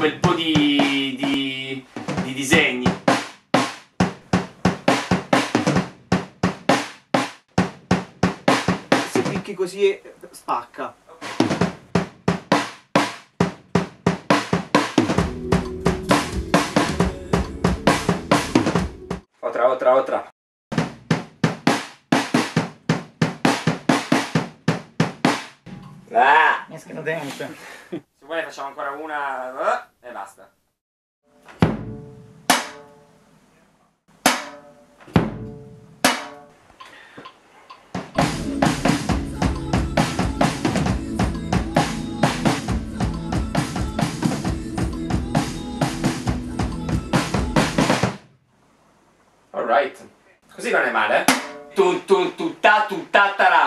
bel po' di disegni. Se picchi così spacca. Otra. Ah! Mi escono dentro. Se vuoi facciamo ancora una e basta. Alright. Così non è male, eh? Tutta tarà.